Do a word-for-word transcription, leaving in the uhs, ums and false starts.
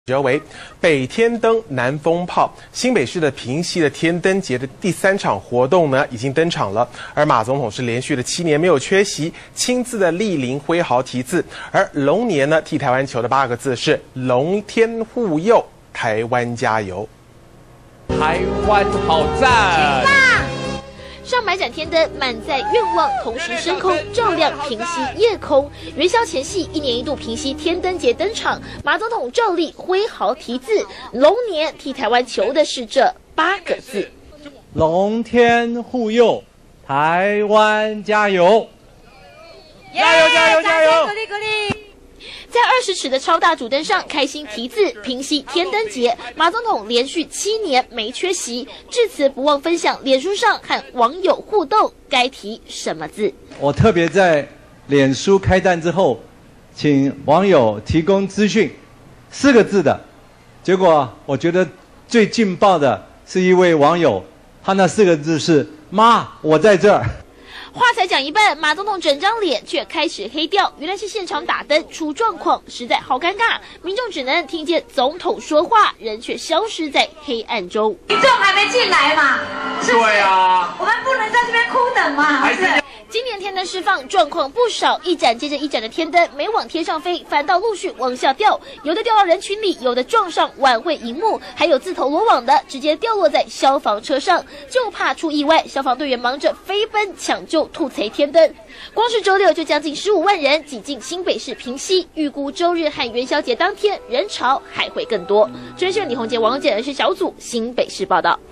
则为北天灯南风炮，新北市的平溪的天灯节的第三场活动呢已经登场了，而马总统是连续的七年没有缺席，亲自的莅临挥毫题字，而龙年呢替台湾求的八个字是龙天护佑，台湾加油， 台湾好赞。 上百盏天灯满载愿望，同时升空，照亮平溪夜空。元宵前夕，一年一度平溪天灯节登场，马总统照例挥毫题字，龙年替台湾求的是这八个字： 龙天护佑，台湾加油！ 加油加油加油！ 鼓励鼓励！在二十尺的超大主灯上开心题字，平溪天灯节，马总统连续七年没缺席，致辞不忘分享脸书上和网友互动，该题什么字？ 我特别在脸书开弹之后，请网友提供资讯，四个字的，结果我觉得最劲爆的是一位网友，他那四个字是“妈，我在这儿”。 话才讲一半，马总统整张脸却开始黑掉，原来是现场打灯出状况，实在好尴尬。民众只能听见总统说话，人却消失在黑暗中。 民众还没进来嘛？是不是？ 对啊， 我们不能在这边哭等嘛？还是？ 今年天灯释放状况不少，一盏接着一盏的天灯没往天上飞，反倒陆续往下掉，有的掉到人群里，有的撞上晚会荧幕，还有自投罗网的直接掉落在消防车上，就怕出意外，消防队员忙着飞奔抢救吐槽天灯。光是周六就将近十五万人挤进新北市平溪，预估周日和元宵节当天人潮还会更多。真是李宏杰、王姐人士小组新北市报道。